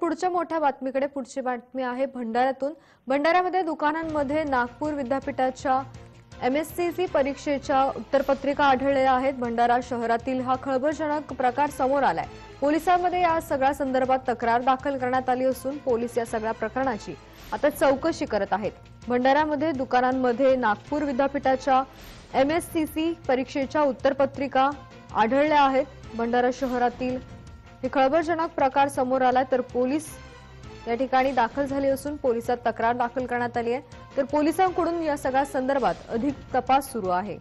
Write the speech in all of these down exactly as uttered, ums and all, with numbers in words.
पुढच्या मोठ्या बातमीकडे पुढची बातमी आहे भंडाऱ्यातून। भंडाऱ्यामध्ये दुकानांमध्ये नागपूर विद्यापीठाच्या एमएससीसी परीक्षेच्या उत्तरपत्रिका आढळल्या आहेत। भंडारा शहरातील हा खळबळजनक प्रकार समोर आलाय। पोलिसांमध्ये या सगळ्या संदर्भात तक्रार दाखल करण्यात आली असून पोलीस या सगळ्या प्रकरणाची आता चौकशी करत आहेत। भंडाऱ्यामध्ये दुकानांमध्ये नागपूर विद्यापीठाच्या एमएससीसी परीक्षेच्या उत्तरपत्रिका आढळल्या आहेत। भंडारा शहरातील हे खळबळजनक प्रकार समोर आलाय तर पोलीस या ठिकाणी दाखल झाले असून पोलिसात तक्रार दाखल करण्यात आली आहे। तर पोलिसांकडून या सगळ्या संदर्भात अधिक तपास सुरू आहे।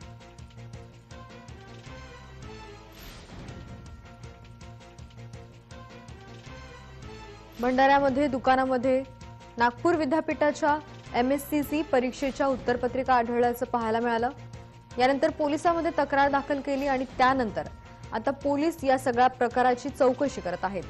भंडाऱ्यामध्ये दुकानामध्ये नागपूर विद्यापीठाच्या एमएससीसी परीक्षेच्या उत्तरपत्रिका आढळल्याचं पाहायला मिळालं। यानंतर पोलिसांमध्ये तक्रार दाखल केली आणि त्यानंतर आता पोलीस या सगळ्या प्रकाराची चौकशी करत आहेत।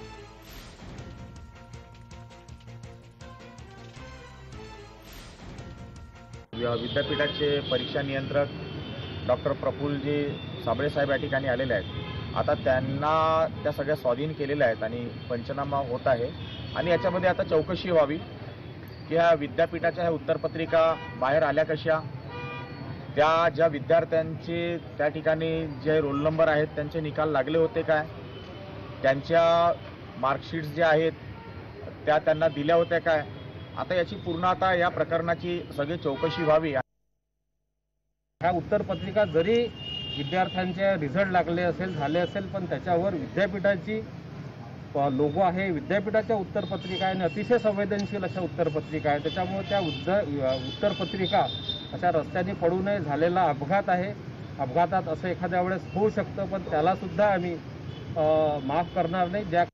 विद्यापीठाचे परीक्षा नियंत्रक डॉक्टर प्रफुल्लजी साबळे साहेब या ठिकाणी आलेले आहेत। आता त्यांना त्या सगळ्या स्वाधीन केलेल्या आहेत आणि पंचनामा होत आहे आणि याच्यामध्ये आता चौकशी व्हावी की ह्या विद्यापीठाच्या ह्या उत्तरपत्रिका बाहेर आल्या कशा, त्या ज्या विद्यार्थ्यांचे त्या ठिकाणी जे रोल नंबर आहेत त्यांचे निकाल लागले होते काय, त्यांच्या मार्कशीट्स ज्या आहेत त्या त्यांना दिल्या होत्या काय, आता याची पूर्ण आता या प्रकरणाची सगळी चौकशी व्हावी। ह्या उत्तरपत्रिका जरी विद्यार्थ्यांचे रिझल्ट लागले असेल झाले असेल पण त्याच्यावर विद्यापीठाची लोगो आहे, विद्यापीठाच्या उत्तरपत्रिका आहे आणि अतिशय संवेदनशील अशा उत्तरपत्रिका आहे। त्याच्यामुळे त्या उत्तरपत्रिका अशा रस्त्याने पडू नये, झालेला अपघात आहे, अपघातात असं एखाद्या वेळेस होऊ शकतं पण त्याला सुद्धा आम्ही माफ करणार नाही। ज्या